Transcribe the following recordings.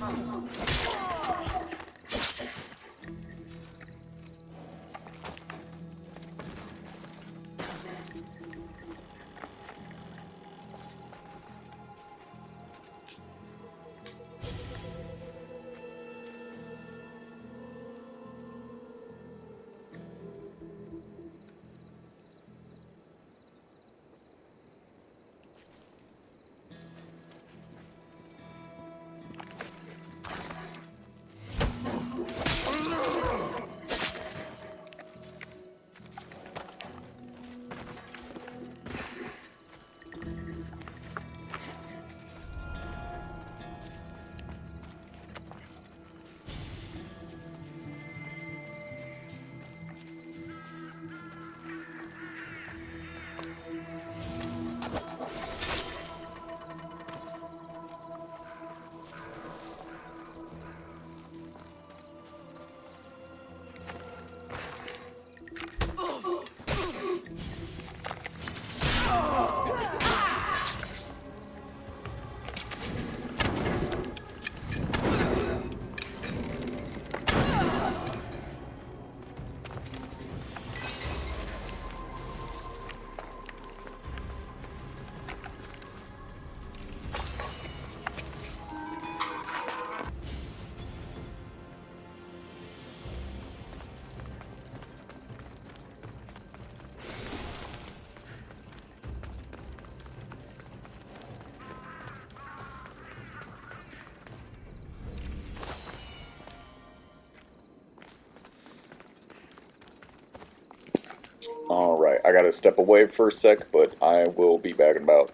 Alright, I gotta step away for a sec, but I will be back in about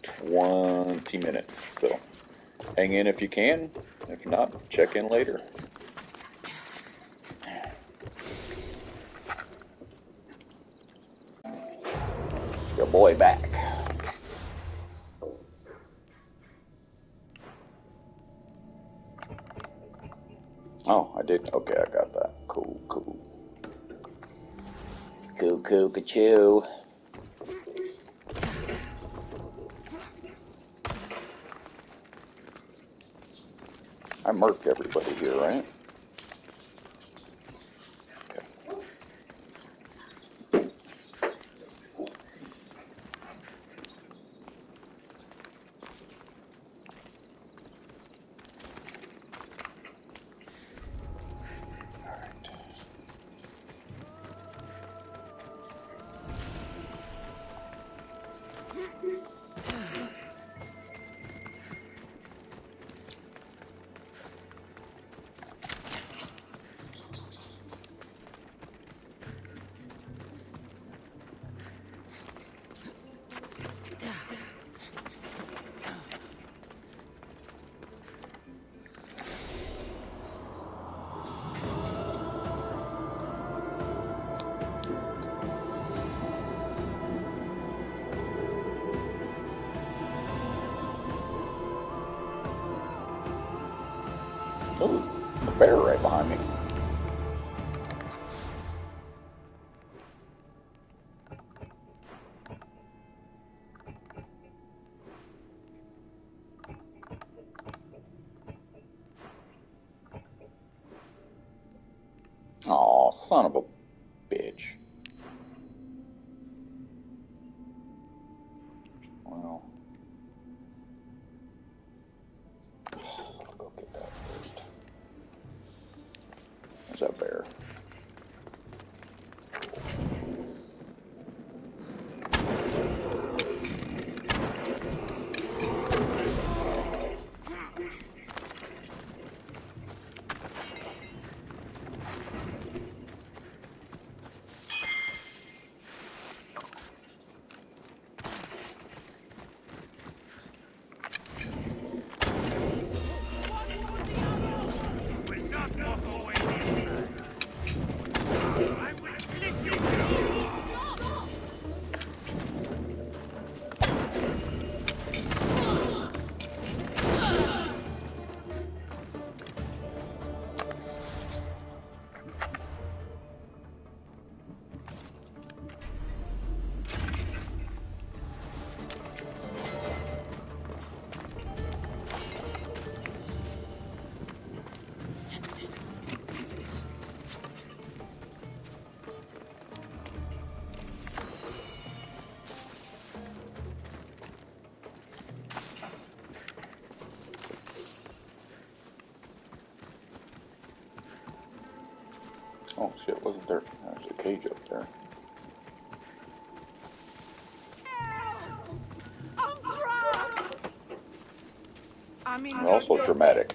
20 minutes, so hang in if you can. If not, check in later. Your boy back. Oh, I did. Okay, I got that. Cool, cool. Cool, cool, ka-choo. I murked everybody here, right? Ooh, a bear right behind me. Aw, son of a bitch. Well, I'll go get that first. There's that bear. Oh shit, wasn't there? There's a cage up there. I'm trapped! I mean, You're also dramatic.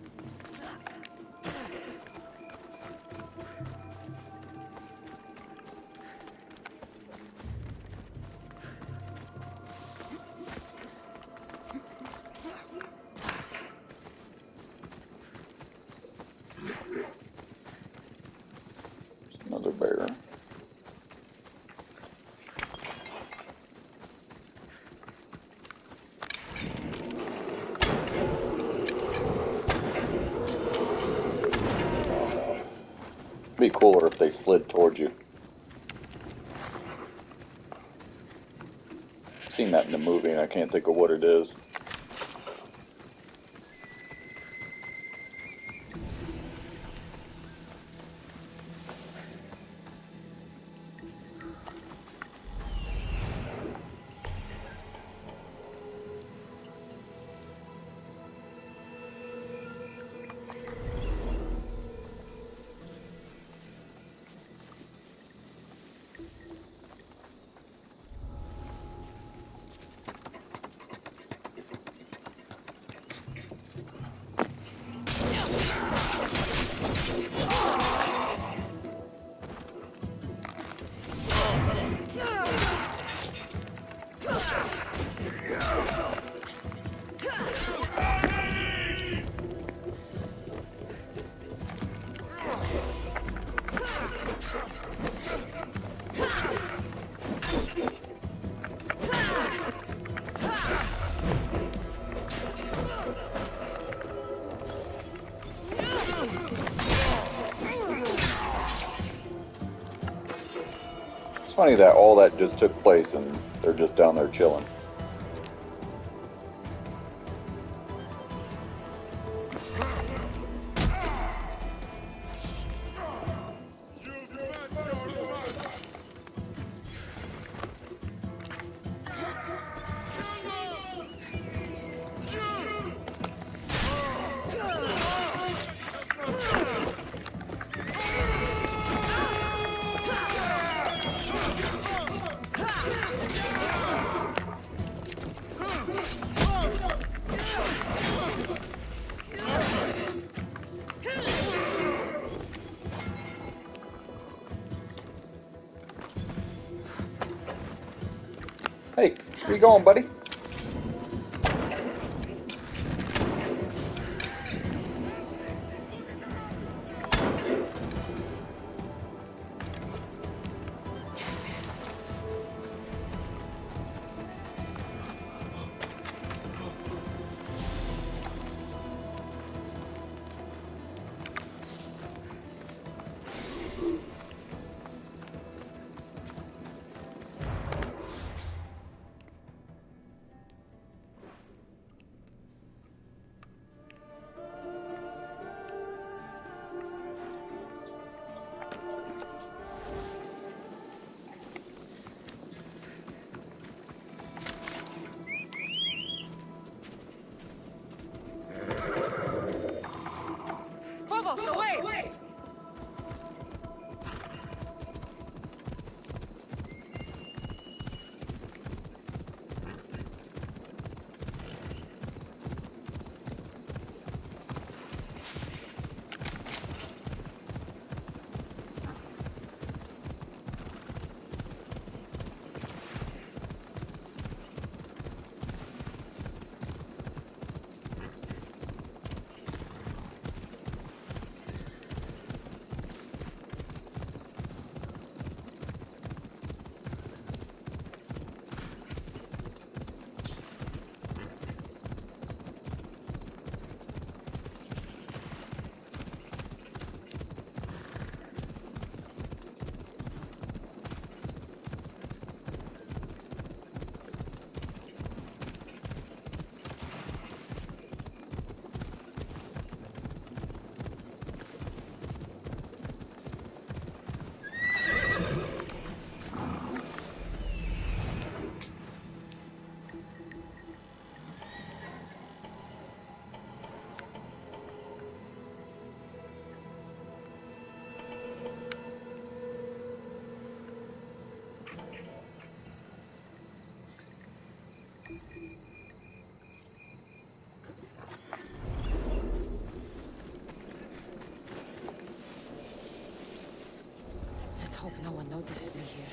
There's another bear. It'd be cooler if they slid towards you. I've seen that in the movie and I can't think of what it is. It's funny that all that just took place and they're just down there chilling. Hey, where you going, buddy? notices me here.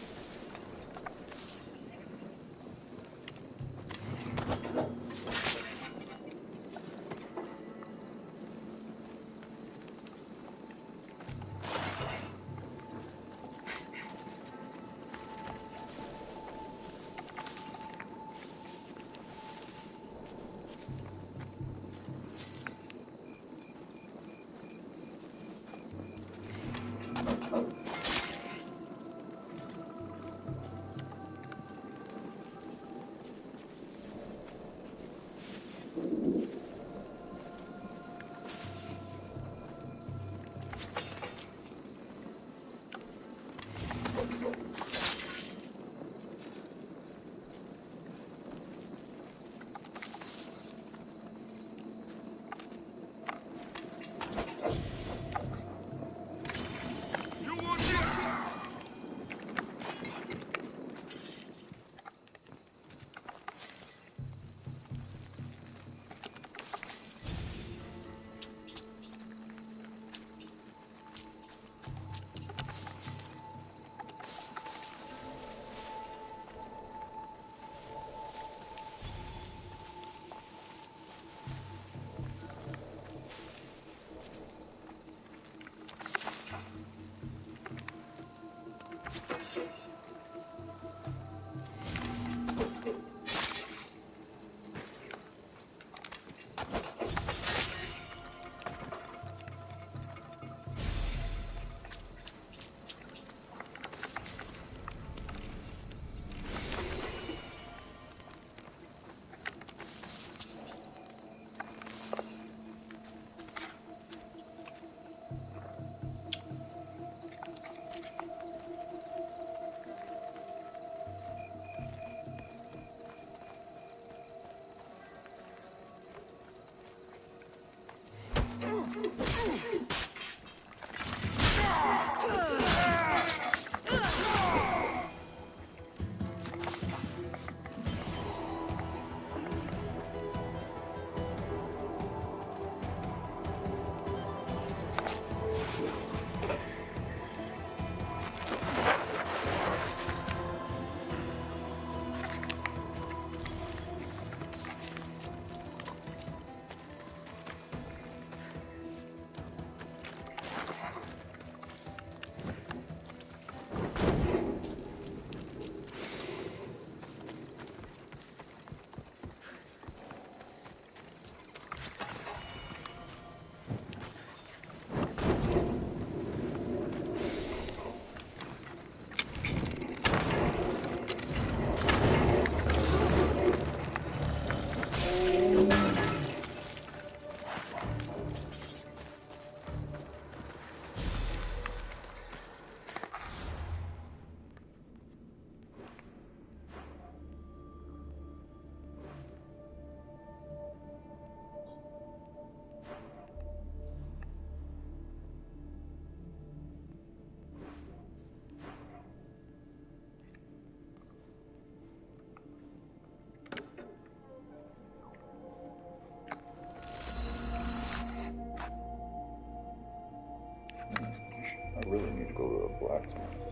I really need to go to a blacksmith.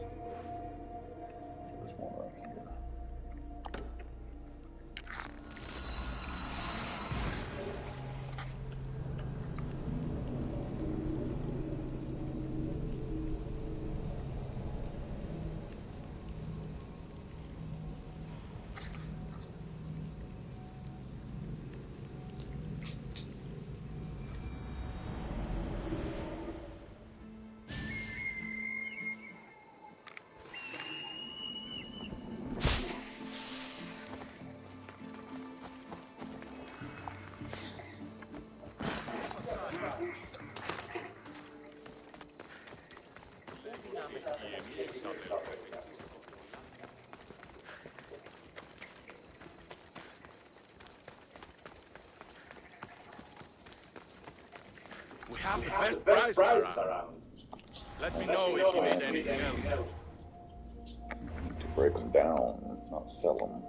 There's one right here. We have the best prices around. Let me know if you need anything else. To break them down, not sell them.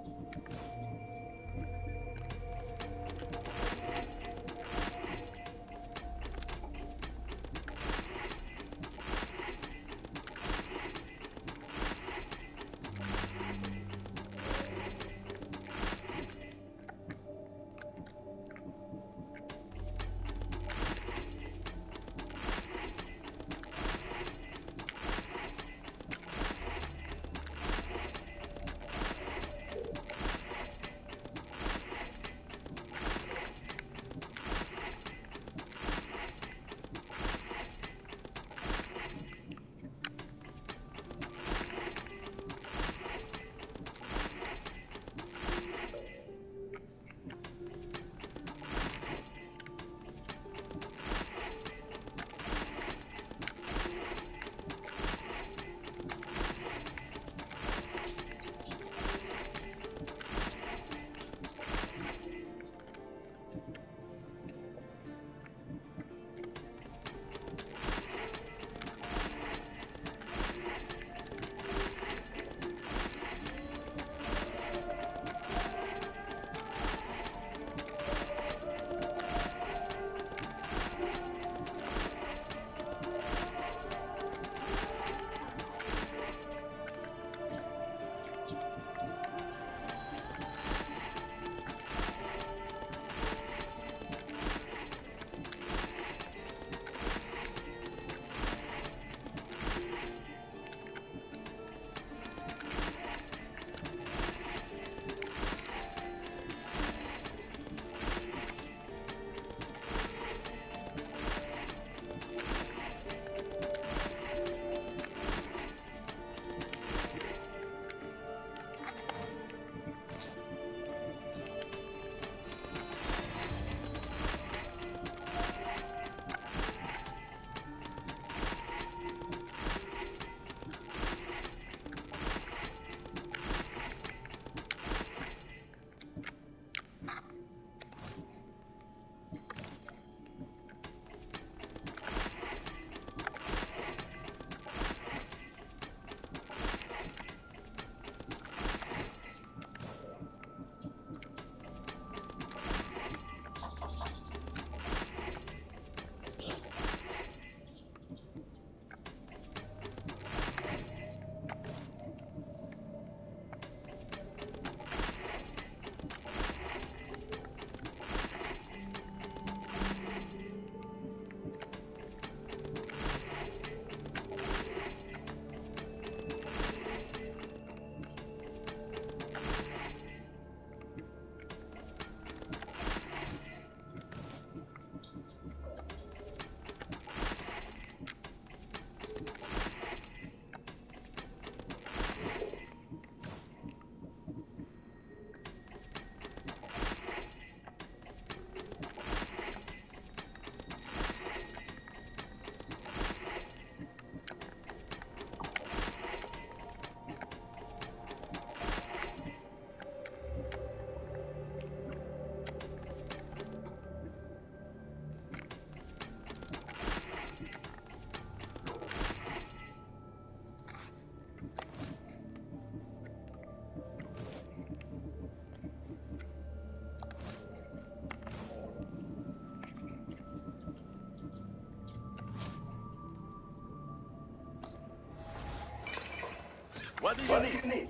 What do you need?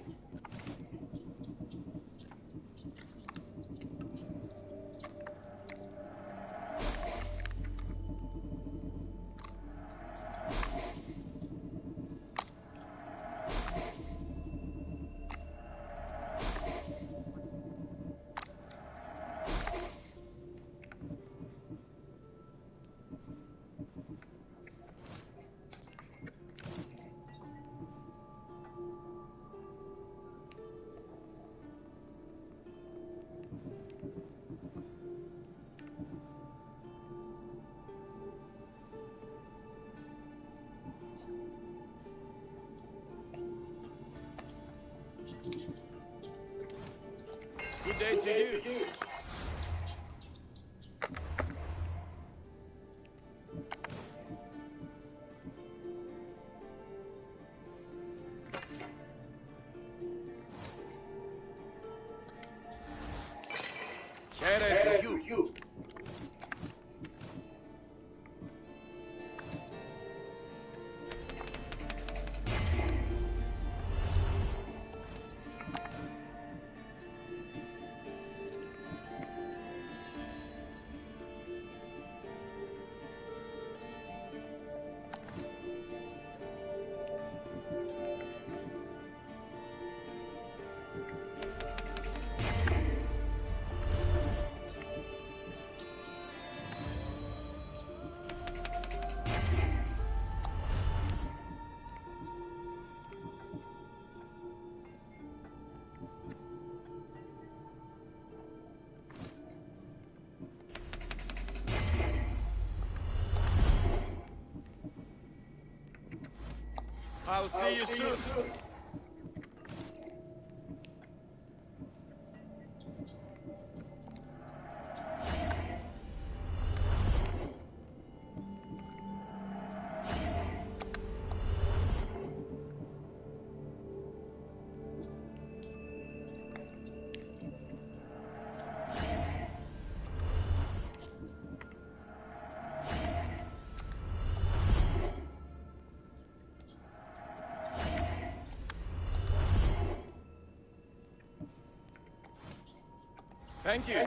Good day to you. Care to you. I'll see you soon. Thank you.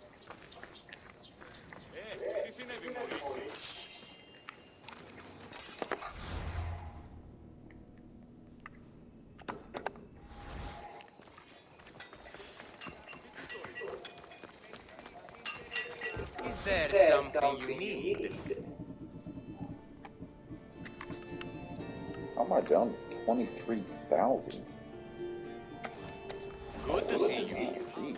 Is there something you need? How am I down 23,000? Good to see you. Jeez.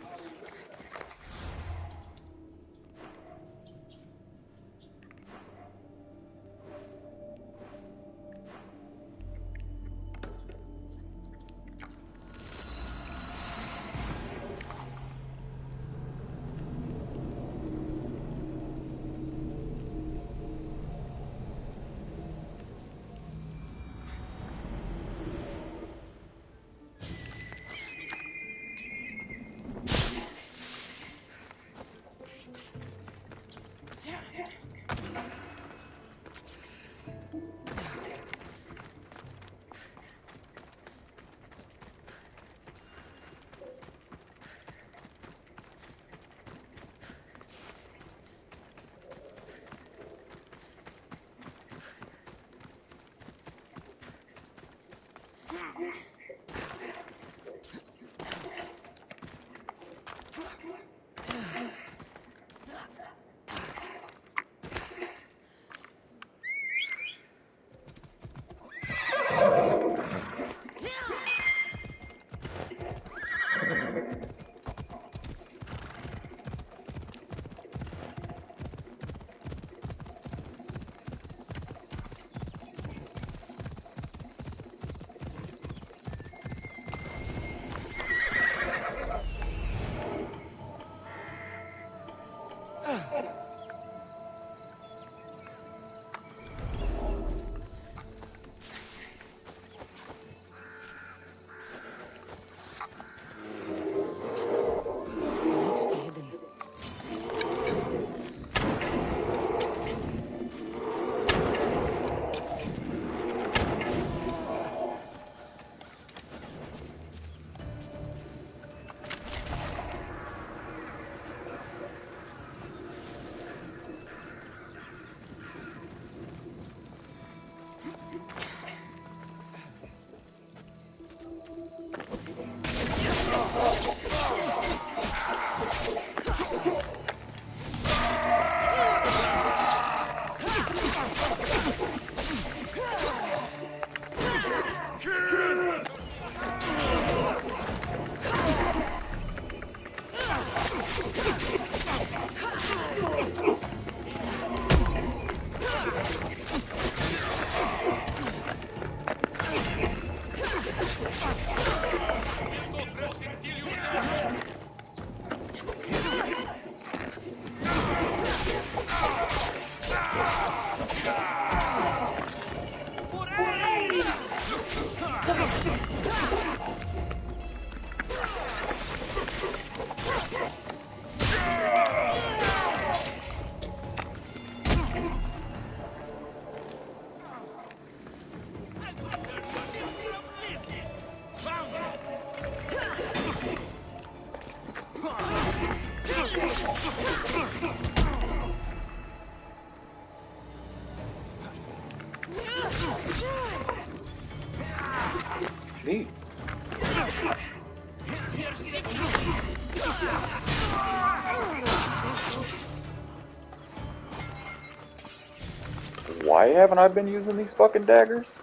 Why haven't I been using these fucking daggers?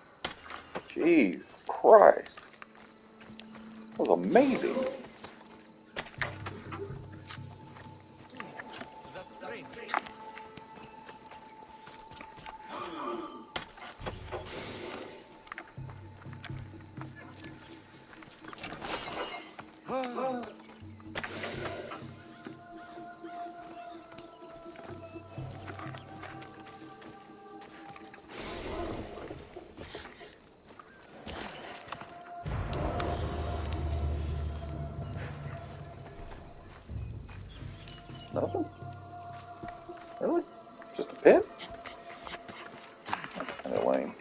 Jesus Christ. That was amazing. That's great. Nothing? Really? Just a pit? That's kind of lame.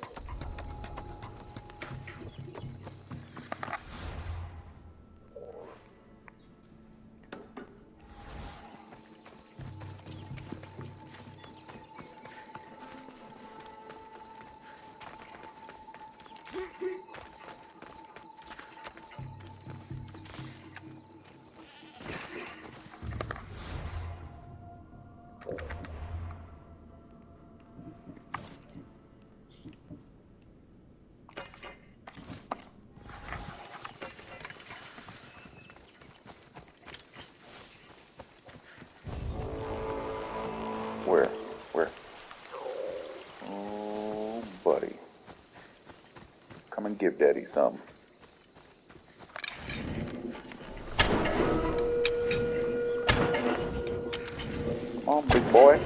Where? Where? Oh, buddy. Come and give Daddy some. Come on, big boy.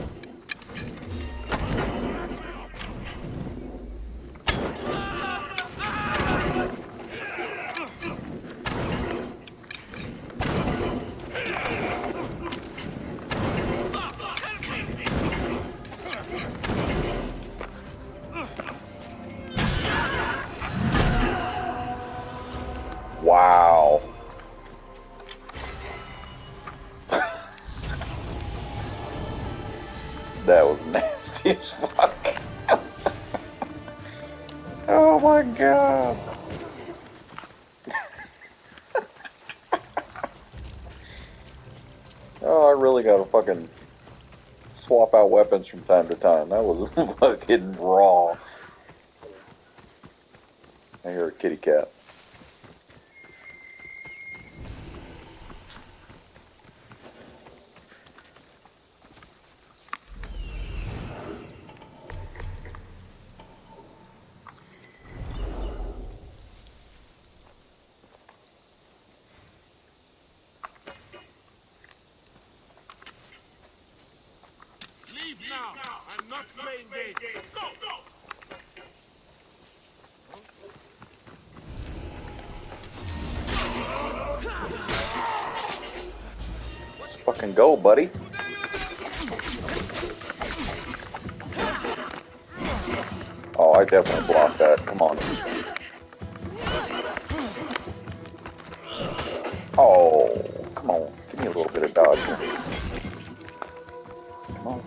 Wow. That was nasty as fuck. Oh my god. Oh, I really gotta fucking swap out weapons from time to time. That was fucking raw. I hear a kitty cat. Leave now. I'm not playing games. Go, go. Let's fucking go, buddy. Oh, I definitely blocked that. Come on. Oh, come on. Give me a little bit of dodge here. Come on.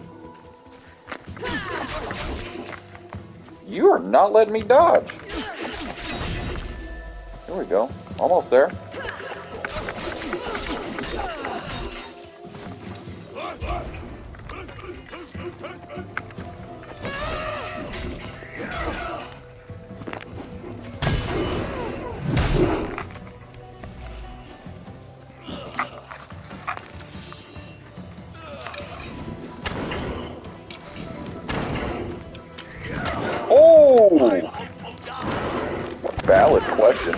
You are not letting me dodge. There we go. Almost there. Oh! It's a valid question.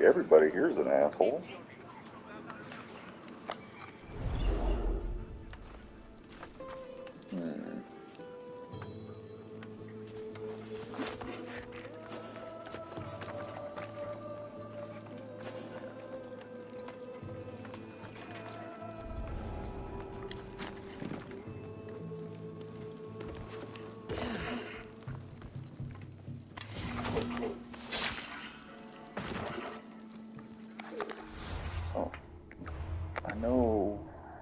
everybody here's an asshole. Oh, I know.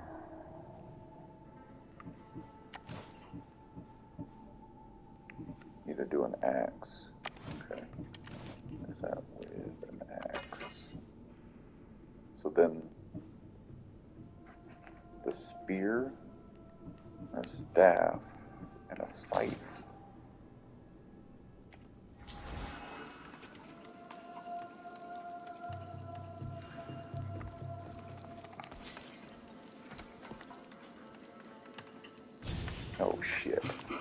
Need to do an axe. Okay. Is that with an axe? So then the spear, a staff, and a scythe. Oh shit.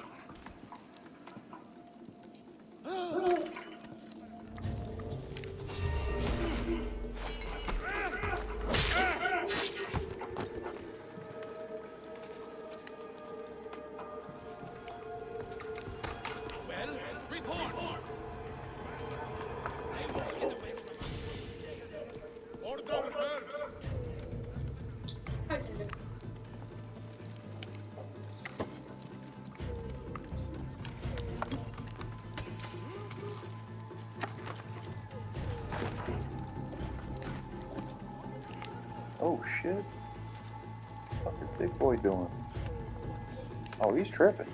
Well, report. Order. Oh shit. What is Big Boy doing? Oh, he's tripping.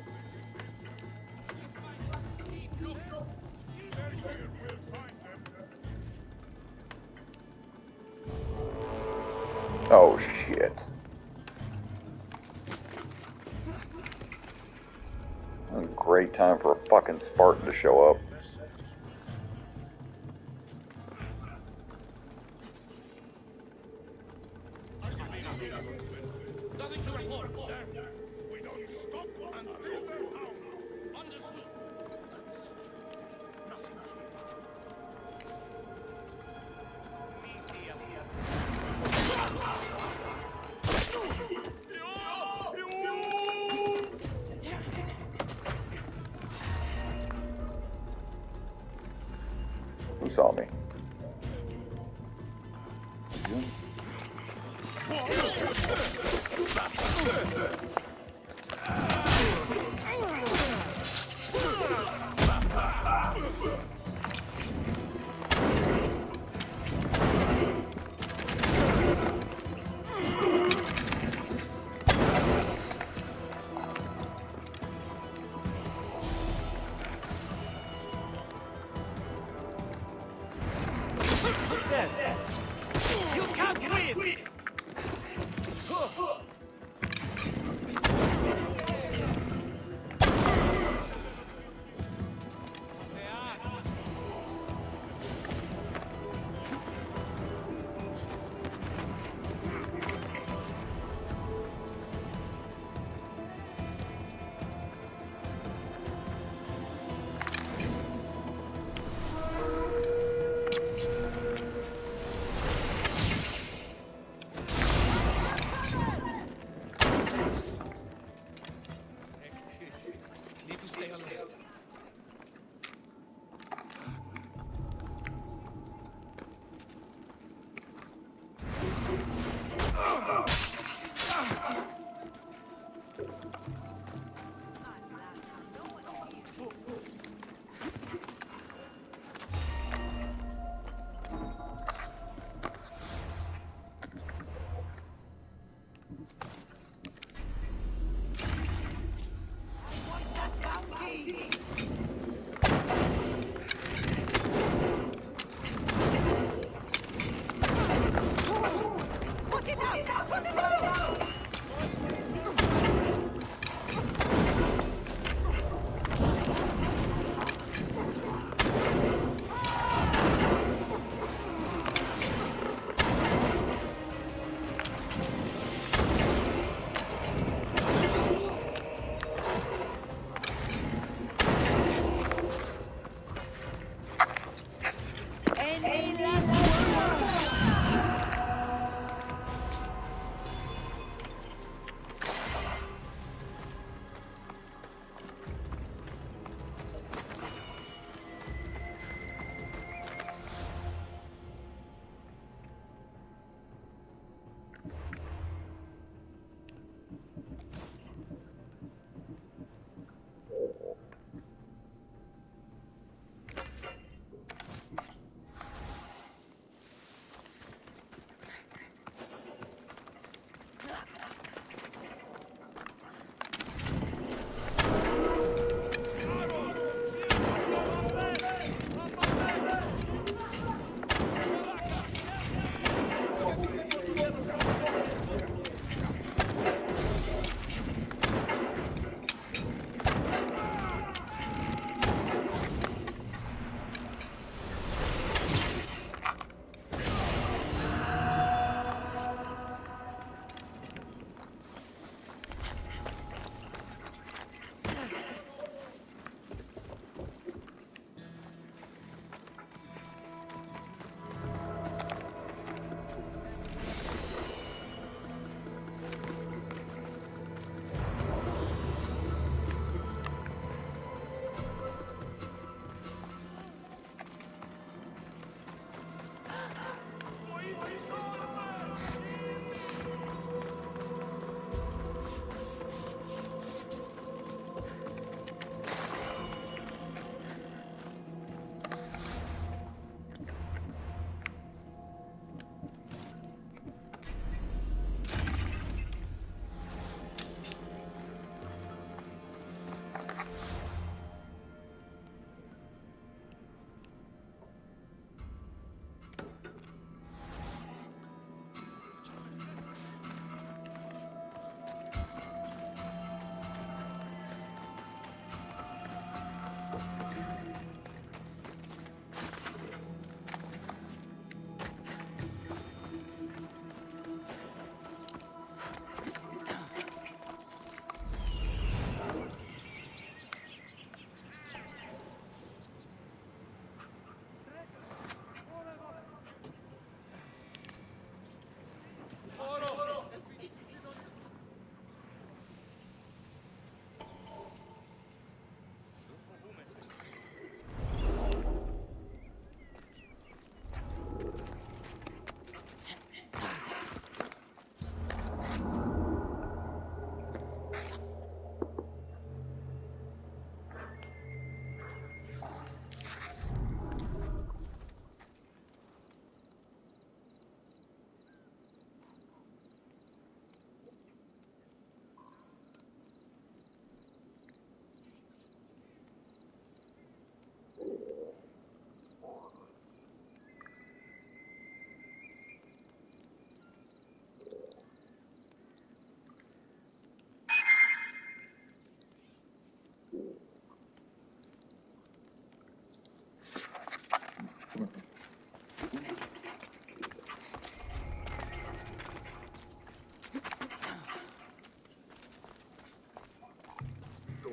Oh shit. A great time for a fucking Spartan to show up. Nothing to report, sir. We don't stop until they're found. Understood. Who saw me? You?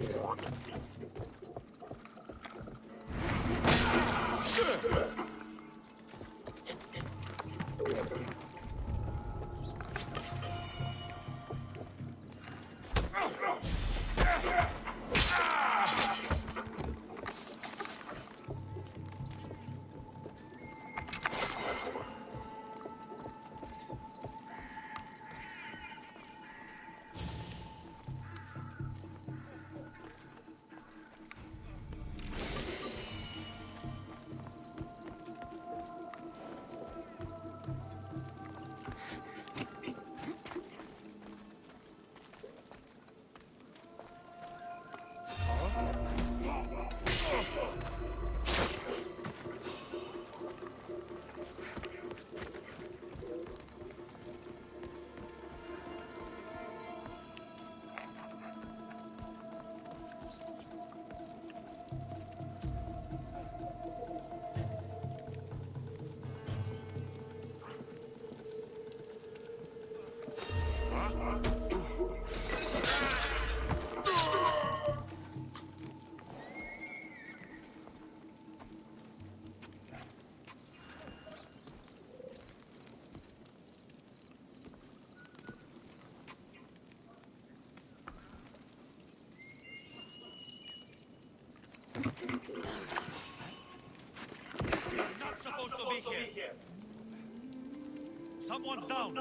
Not supposed to be here. Someone's down.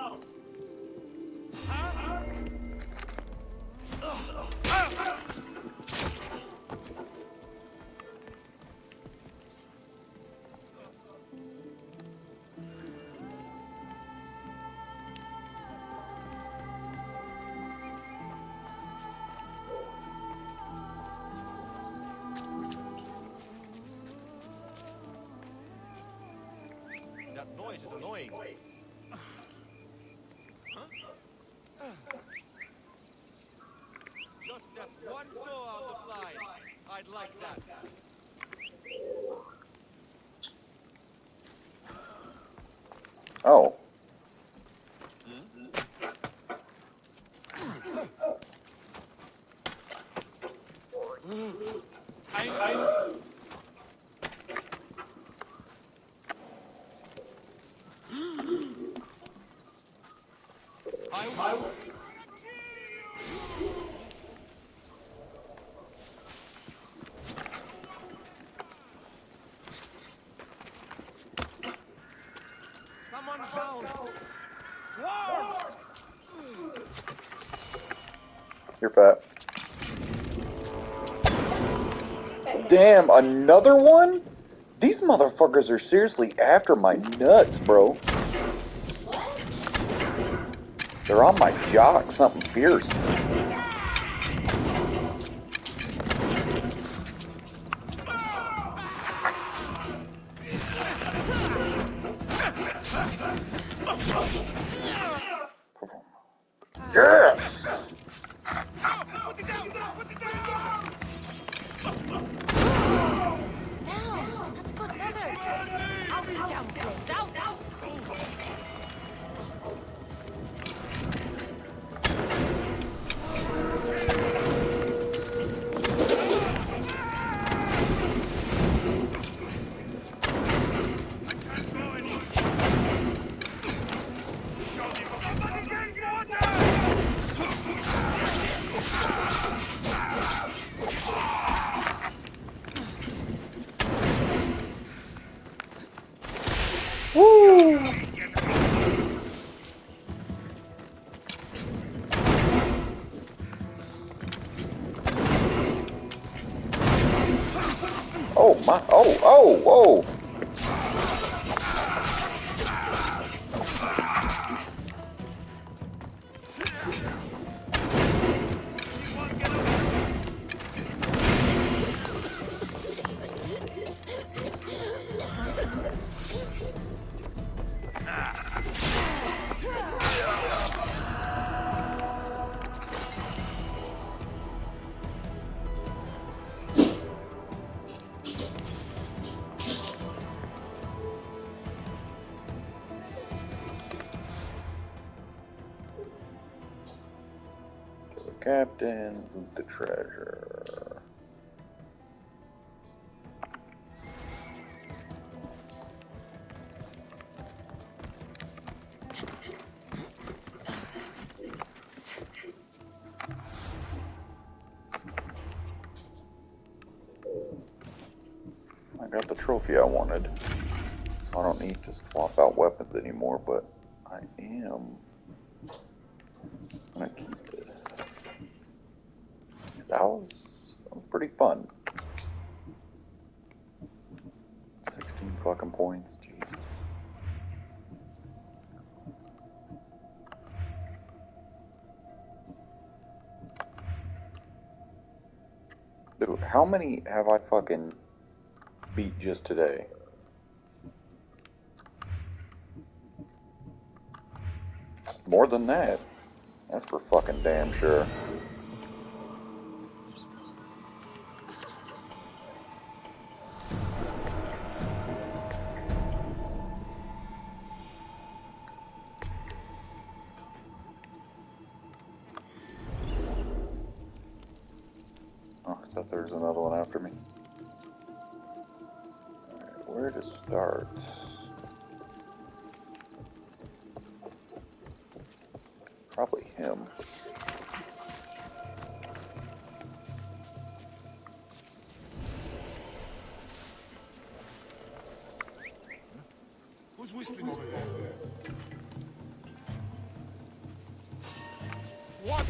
Huh? That noise is annoying. Just that one toe out of line. I'd like that. Oh. Someone's down. Swarms! You're fat. Damn, another one? These motherfuckers are seriously after my nuts, bro. They're on my jock, something fierce. Yes! Down! That's good weather! Out, down, out, out! Woo! Oh my, whoa! Captain, loot the treasure. I got the trophy I wanted, so I don't need to swap out weapons anymore, but I am gonna keep this. That was pretty fun. 16 fucking points, Jesus. Dude, how many have I fucking beat just today? More than that. That's for fucking damn sure. Oh, I thought there was another one after me. Alright, where to start? Probably him. Who's whistling over there? What?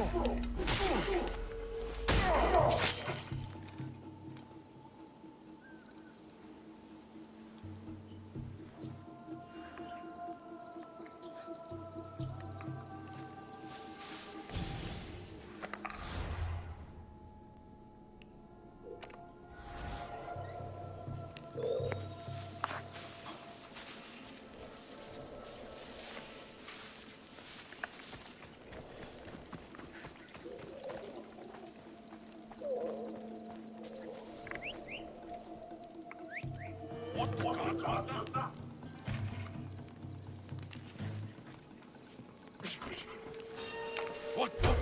What the gods was that? What the?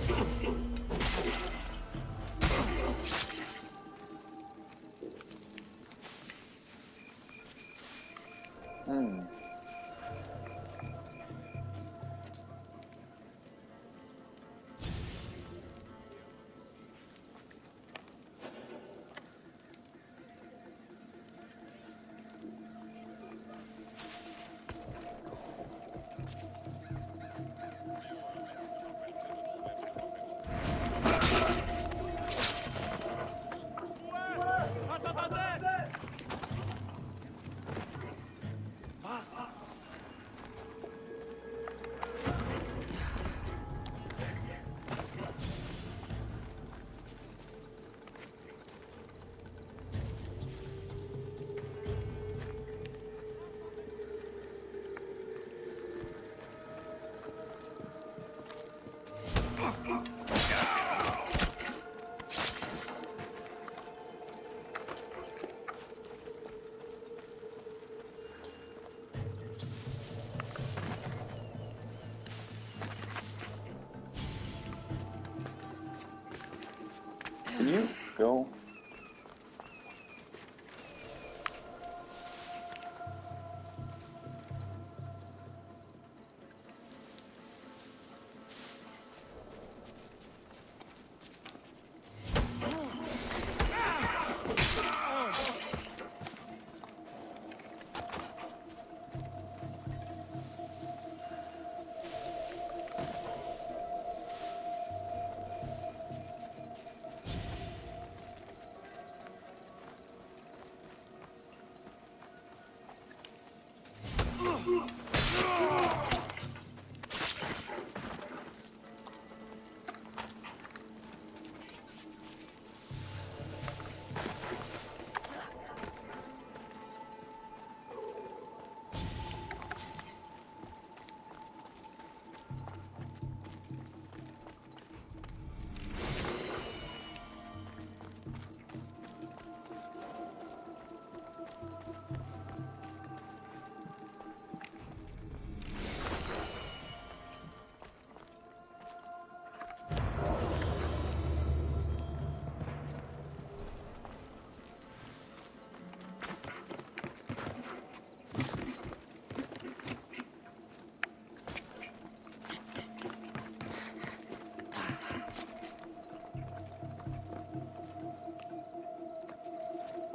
Can you go?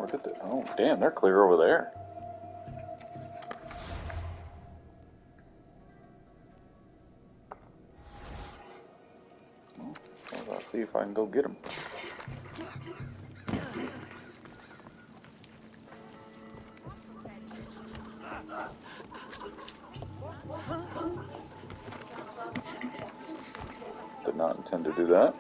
Look at that. Oh, damn, they're clear over there. Well, I'll see if I can go get them. Did not intend to do that.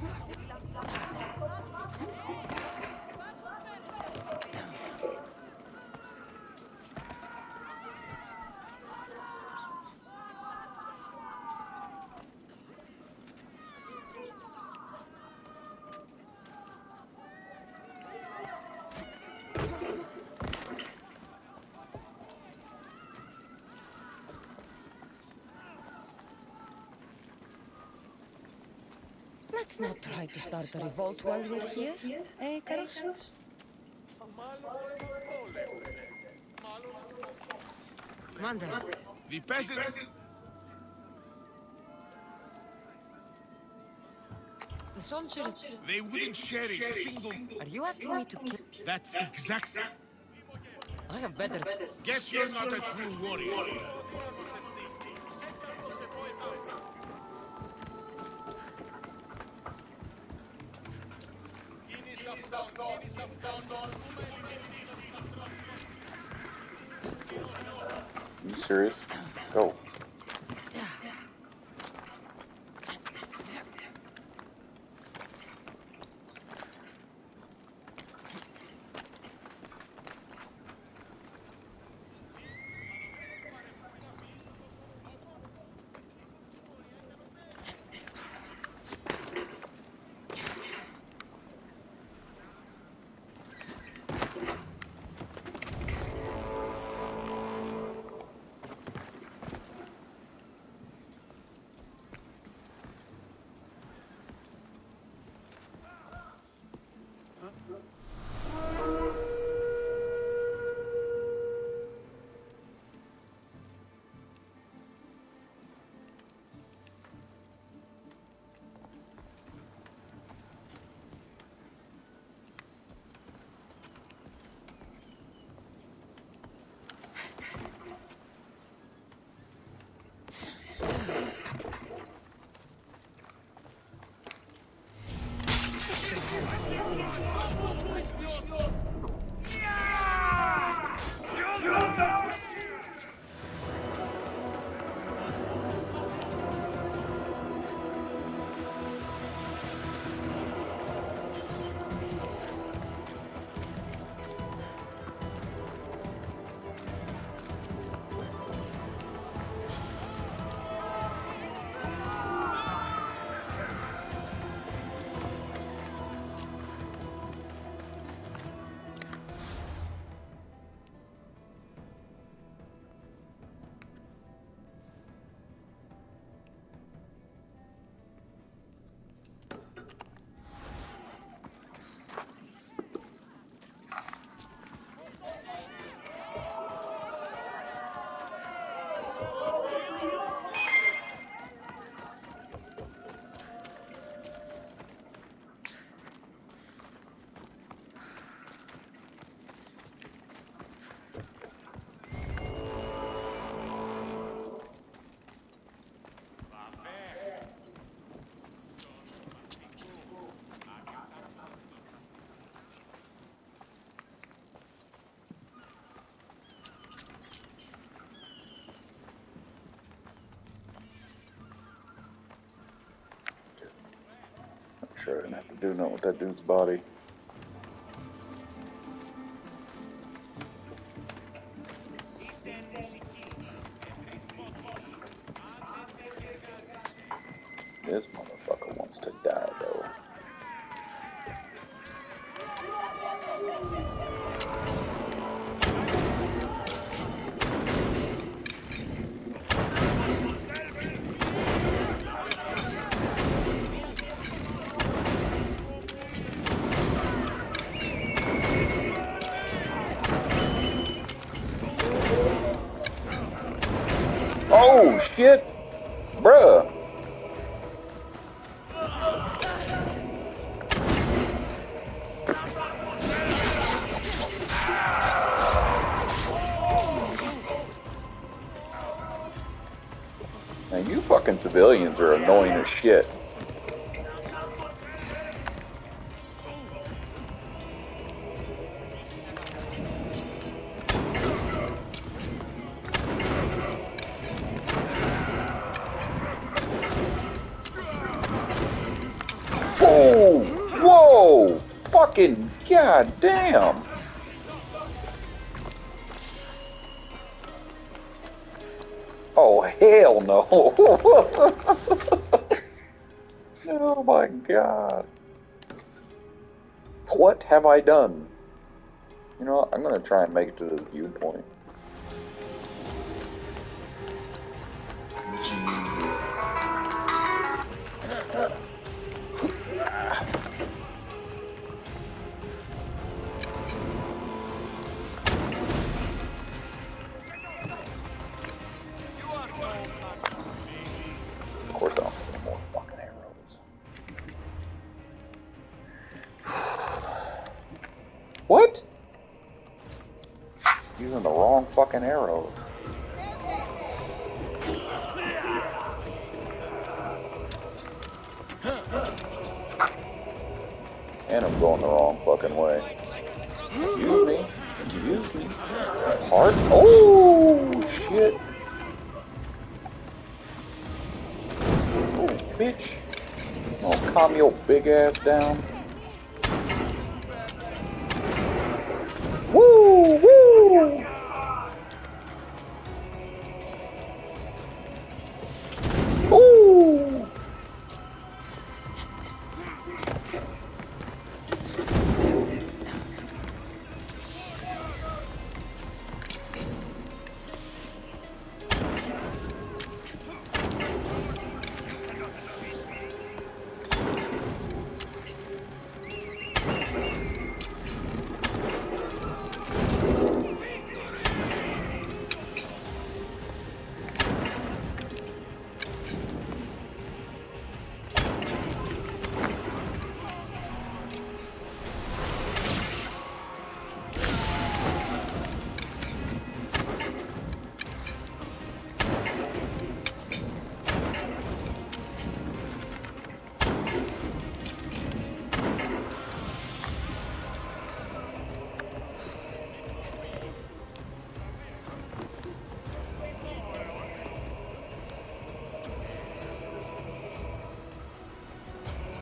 Let's not try to start a revolt while we're here, eh, Carlos? Commander, The peasants. the soldiers... They wouldn't share a single. Are you asking me to kill... That's exactly. I have better... Guess you're not a true warrior. Are you serious? Go. Sure, I didn't have to do nothing with that dude's body. This motherfucker wants to die, though. Oh, shit! Bruh! civilians are annoying as shit. Oh, whoa, fucking goddamn. Oh, hell no. Oh my god. What have I done? You know what? I'm gonna try and make it to this viewpoint. Jesus. Of course I don't have any more fucking arrows. What? Using the wrong fucking arrows. And I'm going the wrong fucking way. Excuse me. Excuse me. Heart? Oh, shit. Oh, bitch. Oh, calm your big ass down.